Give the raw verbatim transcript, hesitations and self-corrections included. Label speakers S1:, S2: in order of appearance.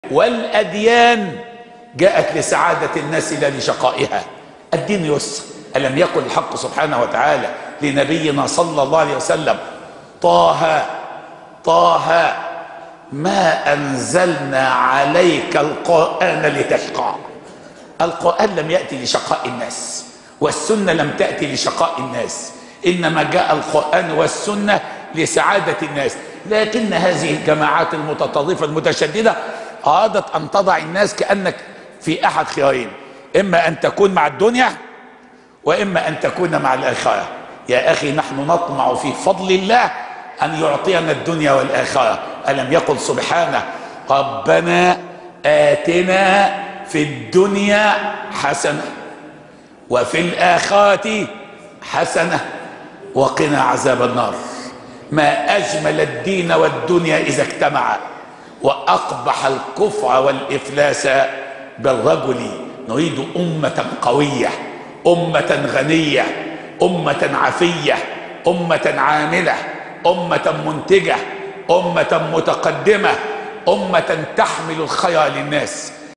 S1: والأديان جاءت لسعادة الناس لا لشقائها. الدين يسر. ألم يقل الحق سبحانه وتعالى لنبينا صلى الله عليه وسلم: طه طه ما أنزلنا عليك القرآن لتشقى. القرآن لم يأتي لشقاء الناس، والسنة لم تأتي لشقاء الناس، إنما جاء القرآن والسنة لسعادة الناس. لكن هذه الجماعات المتطرفة المتشددة أرادت أن تضع الناس كأنك في أحد خيارين: إما أن تكون مع الدنيا وإما أن تكون مع الآخرة. يا أخي، نحن نطمع في فضل الله أن يعطينا الدنيا والآخرة. ألم يقل سبحانه: ربنا آتنا في الدنيا حسنة وفي الآخرة حسنة وقنا عذاب النار. ما أجمل الدين والدنيا إذا اجتمعا، وأقبح الكفر والإفلاس بالرجل. نريد أمة قوية، أمة غنية، أمة عفية، أمة عاملة، أمة منتجة، أمة متقدمة، أمة تحمل الخير للناس.